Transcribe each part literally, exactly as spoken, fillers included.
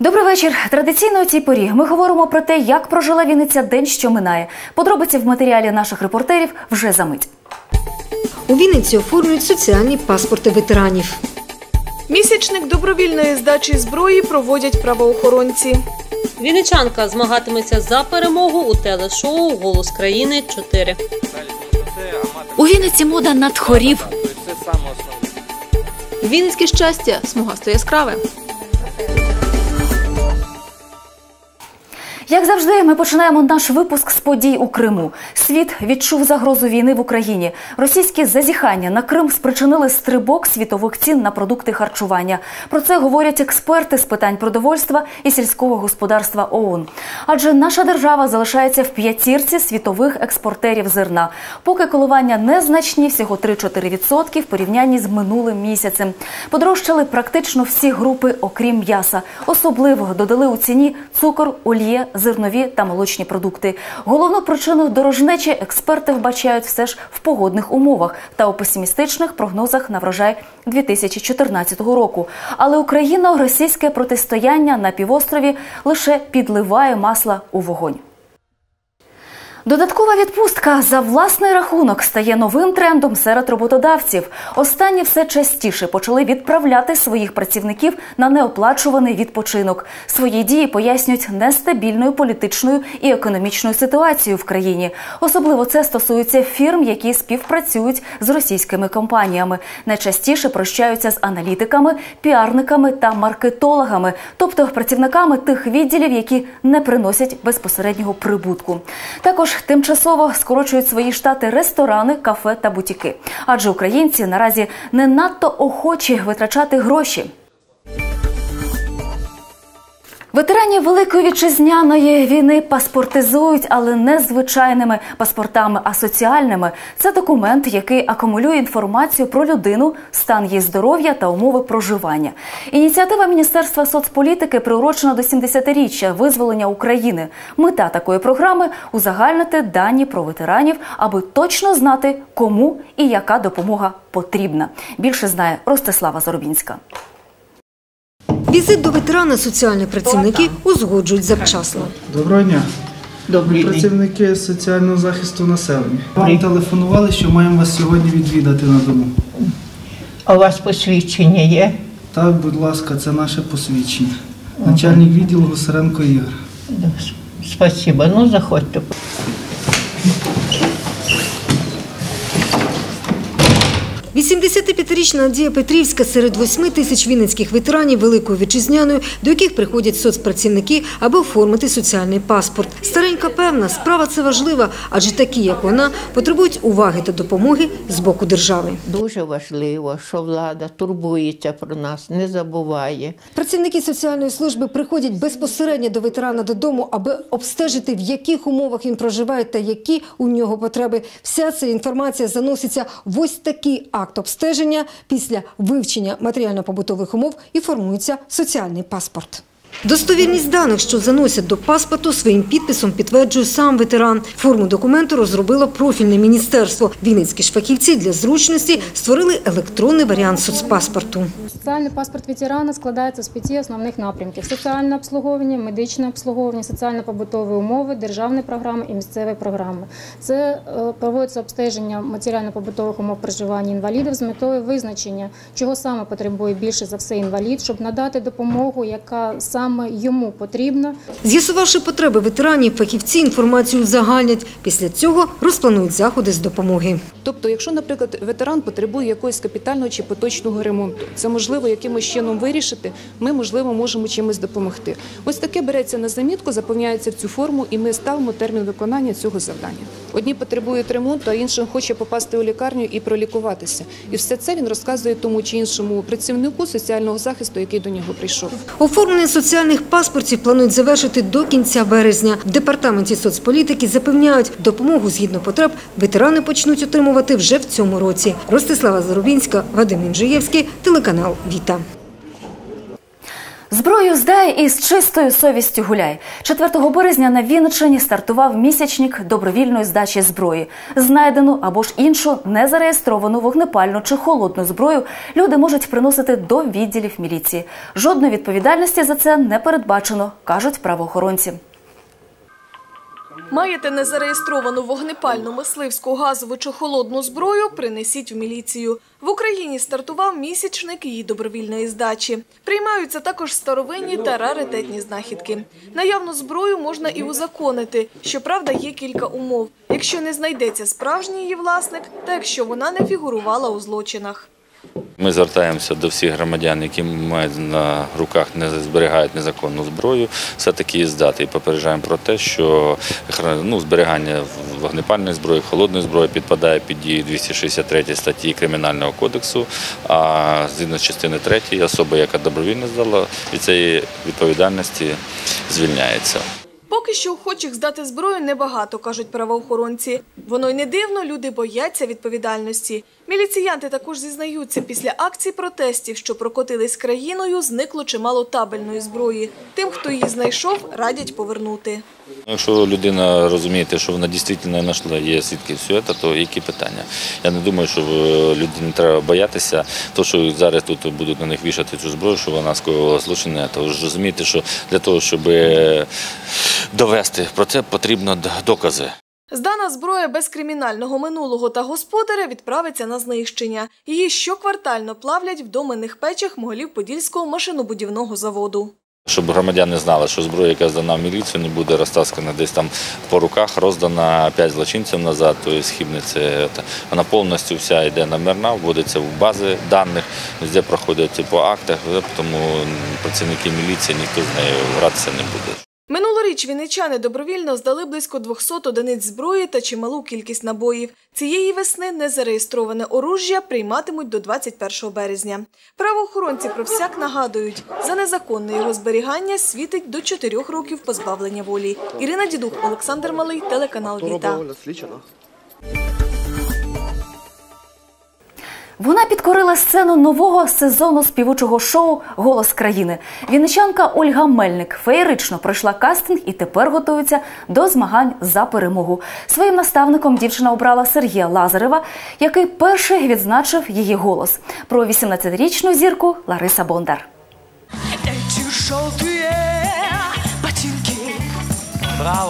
Добрий вечір. Традиційно у цій порі ми говоримо про те, як прожила Вінниця день, що минає. Подробиці в матеріалі наших репортерів вже за мить. У Вінниці оформлюють соціальні паспорти ветеранів. Місячник добровільної здачі зброї проводять правоохоронці. Вінничанка змагатиметься за перемогу у телешоу «Голос країни чотири». У Вінниці мода на тхорів. Вінницьке щастя смугасто яскраве. Як завжди, ми починаємо наш випуск з подій у Криму. Світ відчув загрозу війни в Україні. Російські зазіхання на Крим спричинили стрибок світових цін на продукти харчування. Про це говорять експерти з питань продовольства і сільського господарства ООН. Адже наша держава залишається в п'ятірці світових експортерів зерна. Поки коливання незначні, всього три-чотири відсотки в порівнянні з минулим місяцем. Подорожчали практично всі групи, окрім м'яса. Особливо додали у ціні цукор, олія, зернові та молочні продукти. Головну причину дорожнечі експерти вбачають все ж в погодних умовах та у песимістичних прогнозах на врожай дві тисячі чотирнадцятого року. Але україно-російське протистояння на півострові лише підливає масла у вогонь. Додаткова відпустка за власний рахунок стає новим трендом серед роботодавців. Останні все частіше почали відправляти своїх працівників на неоплачуваний відпочинок. Свої дії пояснюють нестабільною політичною і економічною ситуацією в країні. Особливо це стосується фірм, які співпрацюють з російськими компаніями. Найчастіше прощаються з аналітиками, піарниками та маркетологами, тобто працівниками тих відділів, які не приносять безпосереднього прибутку. Також тимчасово скорочують свої штати ресторани, кафе та бутіки. Адже українці наразі не надто охочі витрачати гроші. Ветеранів Великої Вітчизняної війни паспортизують, але не звичайними паспортами, а соціальними. Це документ, який акумулює інформацію про людину, стан її здоров'я та умови проживання. Ініціатива Міністерства соцполітики приурочена до сімдесятиріччя визволення України. Мета такої програми – узагальнити дані про ветеранів, аби точно знати, кому і яка допомога потрібна. Більше знає Ростислава Зарубінська. Візит до ветерана соціальні працівники узгоджують завчасно. Доброго дня. Добрий день. Працівники соціального захисту населення. Вам телефонували, що маємо вас сьогодні відвідати на дому. А у вас посвідчення є? Так, будь ласка, це наше посвідчення. Начальник відділу Гусаренко Ігор. Спасибо. Ну, заходьте. вісімдесятип'ятирічна Надія Петрівська серед восьми тисяч вінницьких ветеранів Великої Вітчизняної, до яких приходять соцпрацівники, аби оформити соціальний паспорт. Старенька певна, справа це важлива, адже такі, як вона, потребують уваги та допомоги з боку держави. Дуже важливо, що влада турбується про нас, не забуває. Працівники соціальної служби приходять безпосередньо до ветерана додому, аби обстежити, в яких умовах він проживає та які у нього потреби. Вся ця інформація заноситься в ось такий акт обстеження. Після вивчення матеріально-побутових умов і формується соціальний паспорт. Достовірність даних, що заносять до паспорту, своїм підписом підтверджує сам ветеран. Форму документу розробило профільне міністерство. Вінницькі ж фахівці для зручності створили електронний варіант соцпаспорту. Соціальний паспорт ветерана складається з п'яти основних напрямків: соціальне обслуговування, медичне обслуговування, соціально-побутові умови, державні програми і місцеві програми. Це проводиться обстеження матеріально-побутових умов проживання інвалідів з метою визначення, чого саме потребує більше за все інвалід, щоб надати допомогу, яка саме йому потрібно. З'ясувавши потреби ветеранів, фахівці інформацію узагальнять. Після цього розпланують заходи з допомоги. Тобто, якщо, наприклад, ветеран потребує якогось капітального чи поточного ремонту, це можливо якимось чином вирішити, ми, можливо, можемо чимось допомогти. Ось таке береться на замітку, заповняється в цю форму, і ми ставимо термін виконання цього завдання. Одні потребують ремонту, а іншим хоче попасти у лікарню і пролікуватися. І все це він розказує тому чи іншому працівнику соціального захисту, який до нього прийшов. Оформлення соціальних паспортів планують завершити до кінця березня. В департаменті соцполітики запевняють, допомогу згідно потреб ветерани почнуть отримувати вже в цьому році. Ростислава Зарубінська, Вадим Інжиєвський, телеканал «Віта». Зброю здай і з чистою совістю гуляй. четвертого березня на Вінниччині стартував місячник добровільної здачі зброї. Знайдену або ж іншу незареєстровану вогнепальну чи холодну зброю люди можуть приносити до відділів міліції. Жодної відповідальності за це не передбачено, кажуть правоохоронці. Маєте незареєстровану вогнепальну, мисливську, газову чи холодну зброю – принесіть в міліцію. В Україні стартував місячник її добровільної здачі. Приймаються також старовинні та раритетні знахідки. Наявну зброю можна і узаконити. Щоправда, є кілька умов. Якщо не знайдеться справжній її власник, та якщо вона не фігурувала у злочинах. Ми звертаємося до всіх громадян, які мають на руках, не зберігають незаконну зброю, все-таки її здати. І попереджаємо про те, що ну, зберігання вогнепальної зброї, холодної зброї підпадає під дію двісті шістдесят третьої статті Кримінального кодексу, а згідно з частини третьої особа, яка добровільно здала, від цієї відповідальності звільняється. Поки що охочих здати зброю небагато, кажуть правоохоронці. Воно й не дивно, люди бояться відповідальності. Міліціянти також зізнаються, після акцій протестів, що прокотились країною, зникло чимало табельної зброї. Тим, хто її знайшов, радять повернути. Якщо людина розуміє, що вона дійсно знайшла, є свідки всього цього, то які питання? Я не думаю, що людині треба боятися, то, що зараз тут будуть на них вішати цю зброю, що вона скоїла злочини. То ж розумієте, що для того, щоб довести про це, потрібно докази. Здана зброя без кримінального минулого та господаря відправиться на знищення. Її щоквартально плавлять в доменних печах Могилів-Подільського машинобудівного заводу. Щоб громадяни знали, що зброя, яка здана в міліцію, не буде розтаскана десь там по руках, роздана п'ять злочинців назад, тобто схибниця. Вона повністю вся йде номерна, вводиться в бази даних, де проходять по актах, тому працівники міліції, ніхто з нею гратися не буде. Минулоріч вінничани добровільно здали близько двохсот одиниць зброї та чималу кількість набоїв. Цієї весни незареєстроване оружжя прийматимуть до двадцять першого березня. Правоохоронці про всяк нагадують, за незаконне його зберігання світить до чотирьох років позбавлення волі. Ірина Дідух, Олександр Малий, телеканал Віта. Вона підкорила сцену нового сезону співочого шоу «Голос країни». Вінничанка Ольга Мельник феєрично пройшла кастинг і тепер готується до змагань за перемогу. Своїм наставником дівчина обрала Сергія Лазарева, який перший відзначив її голос. Про вісімнадцятирічну зірку Лариса Бондар. Браво!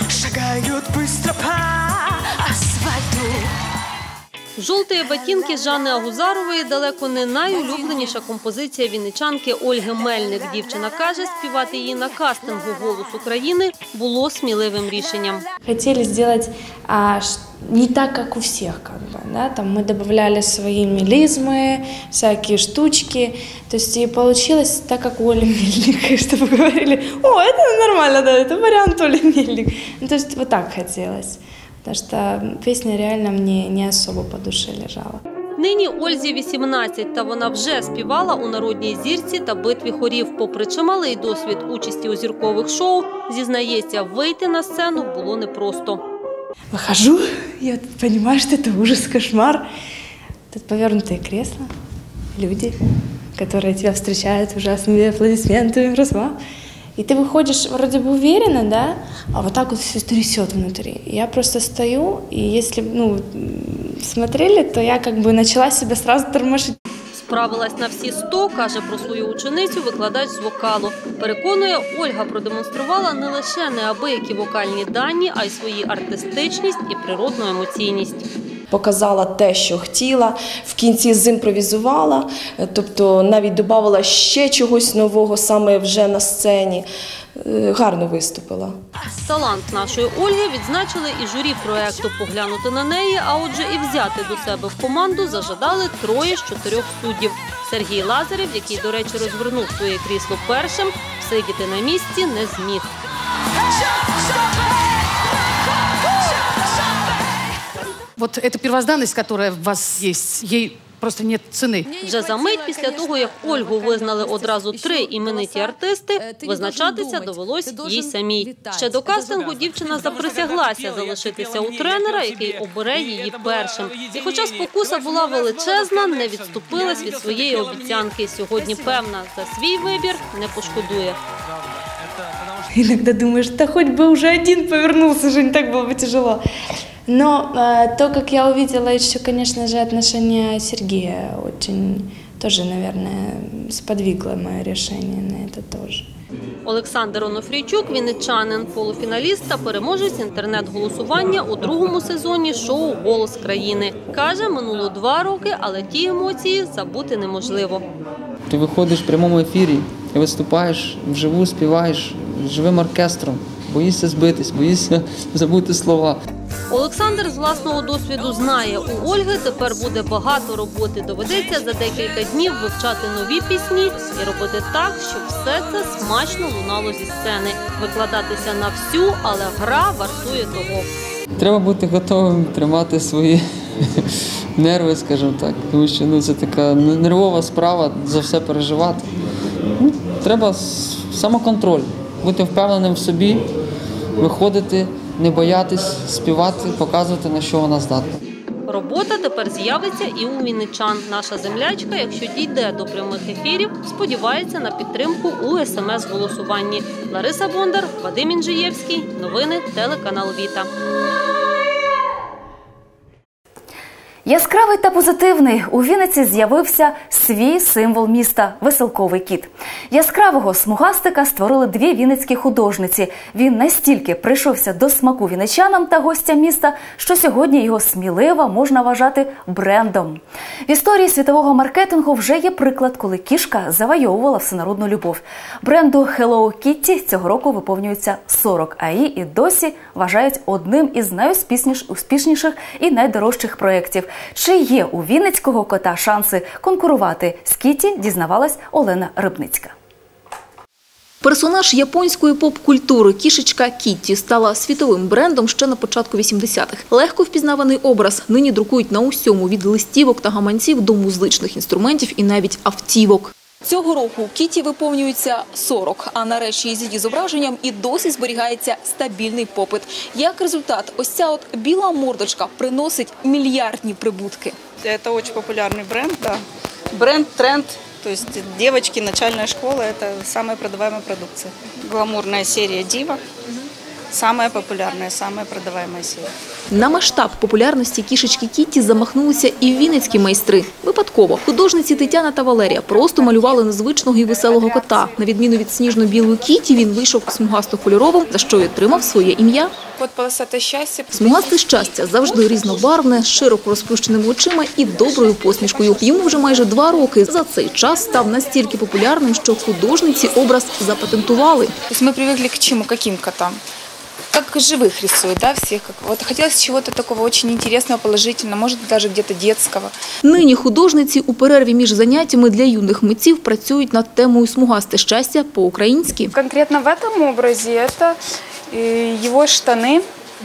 «Жовтої ботинки» Жанни Агузарової далеко не найулюбленіша композиція вінничанки Ольги Мельник. Дівчина каже, співати її на кастингу «Голос України» було сміливим рішенням. Хотіли зробити а, не так, як у всіх. Как бы, да? Там ми додавали свої мелизми, всякі штучки. То есть и получилось так, как у Оли Мельник, чтобы говорили, о, это нормально, да, это вариант Оли Мельник. Ну, то есть вот так хотелось. Потому что песня реально мне не особо по душе лежала. Нині Ользі вісімнадцять, та вона вже співала у «Народній зірці» та «Битві хорів». Попри чималий досвід участі у зіркових шоу, зізнається, вийти на сцену було непросто. Выхожу, я понимаю, что это ужас, кошмар. Тут повернутые кресла, люди, которые тебя встречают ужасными аплодисментами, раз-два. И ты выходишь вроде бы уверенно, да, а вот так вот все трясет внутри. Я просто стою, и если ну, смотрели, то я как бы начала себя сразу тормошить. Справилась на всі сто, каже про свою ученицю викладач з вокалу. Переконує, Ольга продемонструвала не лише неабиякі вокальні дані, а й свої артистичність і природну емоційність. Показала те, що хотіла, в кінці зімпровізувала, тобто навіть додавала ще чогось нового саме вже на сцені. Гарно виступила. Талант нашої Ольги відзначили і журі проєкту. Поглянути на неї, а отже і взяти до себе в команду зажадали троє з чотирьох суддів. Сергій Лазарев, який, до речі, розвернув своє крісло першим, сидіти на місці не зміг. Вот эта первозданность, которая в вас есть, ей просто нет ціни. Вже за мить після того, як Ольгу визнали одразу три імениті артисти, визначатися довелось їй самій. Ще до кастингу дівчина заприсяглася залишитися у тренера, який обере її першим. І хоча спокуса була величезна, не відступилась від своєї обіцянки. Сьогодні, певна, за свій вибір не пошкодує. Иногда думаешь, да хоть бы уже один повернулся, уже не так было бы тяжело. Но э, то, как я увидела еще, конечно же, отношение Сергея очень тоже, наверное, сподвигло мое решение на это тоже. Олександр Онофрійчук, вінничанин, полуфіналіст та переможець інтернет-голосування у другому сезоні шоу «Голос країни». Каже, минуло два роки, але ті емоції забути неможливо. Ти виходиш в прямому ефірі і виступаєш вживу, співаєш живим оркестром. Боїшся збитись, боїшся забути слова. Олександр з власного досвіду знає, у Ольги тепер буде багато роботи. Доведеться за декілька днів вивчати нові пісні і робити так, щоб все це смачно лунало зі сцени. Викладатися на всю, але гра вартує того. Треба бути готовим тримати свої нерви, скажімо так, тому що ну, це така нервова справа, за все переживати. Ну, треба самоконтроль, бути впевненим в собі, виходити, не боятись, співати, показувати, на що вона здатна. Робота тепер з'явиться і у вінничан. Наша землячка, якщо дійде до прямих ефірів, сподівається на підтримку у ес ем ес-голосуванні. Лариса Бондар, Вадим Інжиєвський. Новини телеканал Віта. Яскравий та позитивний. У Вінниці з'явився свій символ міста – веселковий кіт. Яскравого смугастика створили дві вінницькі художниці. Він настільки прийшовся до смаку вінничанам та гостям міста, що сьогодні його сміливо можна вважати брендом. В історії світового маркетингу вже є приклад, коли кішка завойовувала всенародну любов. Бренду Hello Kitty цього року виповнюється сорок, а її і досі вважають одним із найуспішніших і найдорожчих проєктів. Чи є у вінницького кота шанси конкурувати з Кіті, дізнавалась Олена Рибницька. Персонаж японської поп-культури кішечка Кітті стала світовим брендом ще на початку вісімдесятих. Легко впізнаваний образ нині друкують на усьому – від листівок та гаманців до музичних інструментів і навіть автівок. Цього року Кіті виповнюється сорок, а на речі з її зображенням і досі зберігається стабільний попит. Як результат, ось ця от біла мордочка приносить мільярдні прибутки. Це дуже популярний бренд, да. Бренд, тренд. То есть девочки, начальная школа – это самая продаваемая продукция. Гламурная серия «Дива». Самая популярная, самая продаваемая серия. На масштаб популярності кішечки Кітті замахнулися і вінницькі майстри. Випадково. Художниці Тетяна та Валерія просто малювали незвичного і веселого кота. На відміну від сніжно-білої Кітті, він вийшов смугасто-кольоровим, за що й отримав своє ім'я. Кот полосате щастя. Смугасте щастя завжди різнобарвне, з широко розплющеними очима і доброю посмішкою. Йому вже майже два роки. За цей час став настільки популярним, що художниці образ запатентували. Тобто ми привикли к чому, яким котам? Как живых рисуют, да, всех. Вот хотелось чего-то такого очень интересного, положительного, может даже где-то детского. Нині художниці у перерві між заняттями для юних митців працюють над темою «Смугасте щастя» по-українськи. Конкретно в этом образе это его штаны,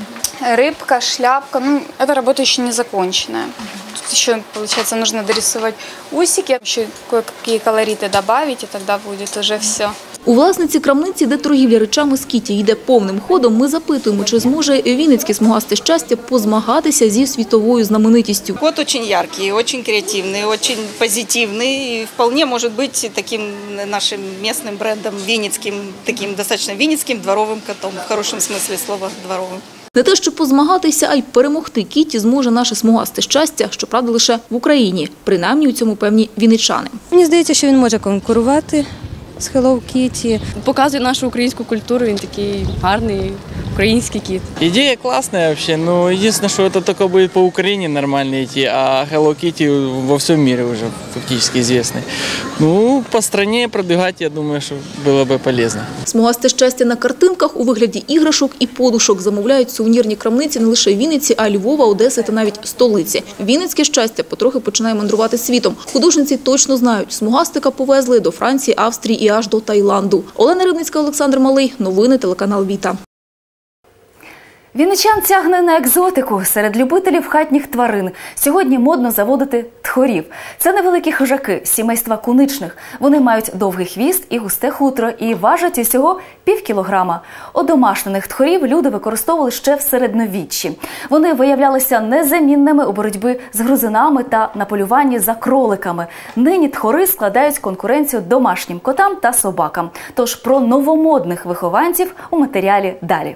рыбка, шляпка. Ну, эта работа еще не законченная. Тут еще, получается, нужно дорисовать усики, еще кое-какие колориты добавить, и тогда будет уже все. У власниці крамниці, де торгівля речами з Кіті йде повним ходом, ми запитуємо, чи зможе вінницьке смугасте щастя позмагатися зі світовою знаменитістю. Кот дуже яркий, дуже креативний, дуже позитивний і вполне може бути таким нашим місцевим брендом, вінницьким, таким достатньо вінницьким дворовим котом, в хорошому смислі слова дворовим. Не те, що позмагатися, а й перемогти Кіті зможе наше смугасте щастя, щоправда, лише в Україні. Принаймні у цьому певні вінничани. Мені здається, що він може конкурувати з Hello Kitty. Показує нашу українську культуру, він такий гарний український кіт. Идея классная вообще, но единственное, что это только будет по Украине нормально идти, а Hello Kitty во всем мире уже фактически известный. Ну, по стране продвигать, я думаю, что было бы полезно. Смугасте щастя на картинках у вигляді іграшок і подушок замовляють сувенірні крамниці не лише Вінниці, а й Львова, Одеси та навіть столиці. Вінницьке щастя потрохи починає мандрувати світом. Художниці точно знають, смугастика повезли до Франції, Австрії і аж до Таїланду. Олена Рибницька, Олександр Малий. Новини телеканал Віта. Вінничан тягне на екзотику. Серед любителів хатніх тварин сьогодні модно заводити тхорів. Це невеликі хижаки сімейства куничних. Вони мають довгий хвіст і густе хутро і важать усього пів кілограма. Одомашнених тхорів люди використовували ще в середньовіччі. Вони виявлялися незамінними у боротьбі з грузинами та на полюванні за кроликами. Нині тхори складають конкуренцію домашнім котам та собакам. Тож про новомодних вихованців у матеріалі далі.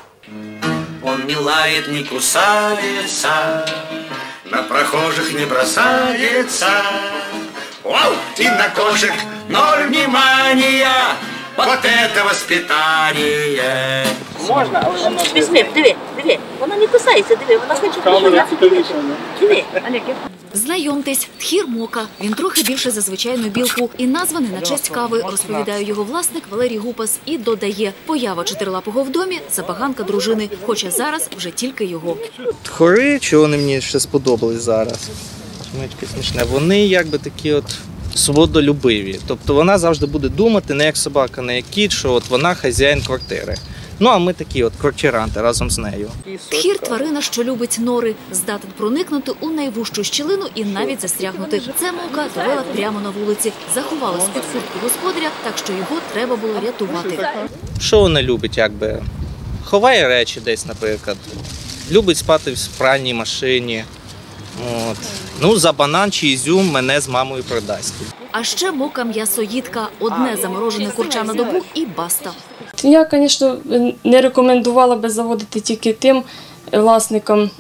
Он не лает, не кусается, на прохожих не бросается. Вау! И на кошек ноль внимания. Вот это воспитание. Можна, але воно... Візьми, диви, диви. Вона не кусається, диви, вона хоче поживати. Диви, Олег. Знайомтесь, тхір Мока. Він трохи більше за звичайну білку і названий на честь кави, розповідає його власник Валерій Гупас і додає, поява чотирилапого в домі – забаганка дружини, хоча зараз вже тільки його. Тхори, чого вони мені ще сподобались зараз, смішне, вони якби такі от свободолюбиві. Тобто вона завжди буде думати не як собака, не як кіт, що от вона хазяїн квартири. Ну, а ми такі от квартиранти разом з нею. Тхір – тварина, що любить нори, здатен проникнути у найвужчу щілину і навіть застрягнути. Це Мока довела прямо на вулиці, заховалась під куртку господаря, так що його треба було рятувати. Що вона любить, якби? Ховає речі десь, наприклад. Любить спати в пральній машині. От. Ну, за банан чи ізюм мене з мамою продасть. А ще Мока м'ясоїдка. Одне заморожене курча на добу і баста. Я, звісно, не рекомендувала би заводити тільки тим власникам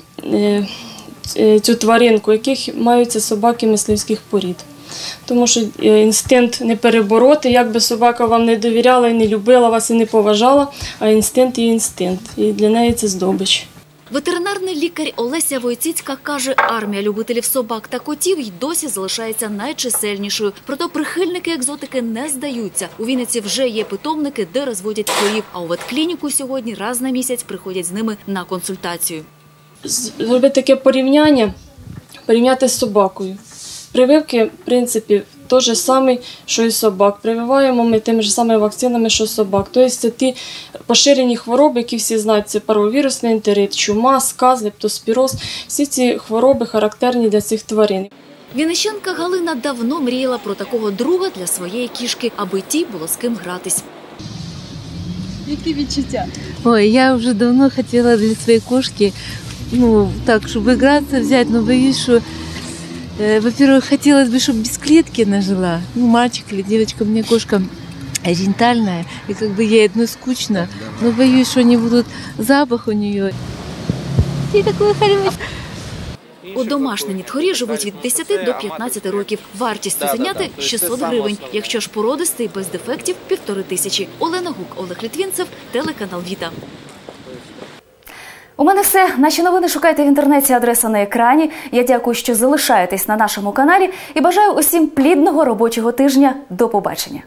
цю тваринку, яких маються собаки мисливських порід. Тому що інстинкт не перебороти, як би собака вам не довіряла і не любила вас і не поважала, а інстинкт є інстинкт, і для неї це здобич. Ветеринарний лікар Олеся Войціцька каже, армія любителів собак та котів й досі залишається найчисельнішою. Проте прихильники екзотики не здаються. У Вінниці вже є питомники, де розводять тхорів, а у ветклініку сьогодні раз на місяць приходять з ними на консультацію. Зробити таке порівняння, порівняти з собакою. Прививки, в принципі, те ж саме, що і собак. Прививаємо ми тими ж самими вакцинами, що собак. Тобто це ті поширені хвороби, які всі знають, це парвовірусний ентерит, чума, сказ, лептоспіроз. Всі ці хвороби характерні для цих тварин. Вінничанка Галина давно мріяла про такого друга для своєї кішки, аби тій було з ким гратись. Які відчуття? Ой, я вже давно хотіла для своєї кошки, ну, так, щоб гратися, взяти, але боюсь, що во-первых, хотелось бы, чтобы без клетки она жила. Ну, мальчик или девочка, у меня кошка ориентальная, и как бы ей одной скучно. Но боюсь, что они будут, запах у нее. И такой хороший. Одомашнені тхорі живуть від десяти до п'ятнадцяти років. Вартість цуценяти – шістсот гривень. Якщо ж породистий, без дефектів – півтори тисячі. Олена Гук, Олег Літвінцев, телеканал Віта. У мене все. Наші новини шукайте в інтернеті, адреса на екрані. Я дякую, що залишаєтесь на нашому каналі і бажаю усім плідного робочого тижня. До побачення.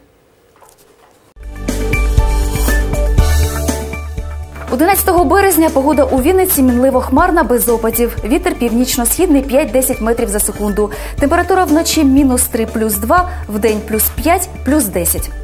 одинадцятого березня погода у Вінниці мінливо хмарна, без опадів. Вітер північно-східний п'ять-десять метрів за секунду. Температура вночі мінус три, плюс два, вдень плюс п'ять, плюс десять.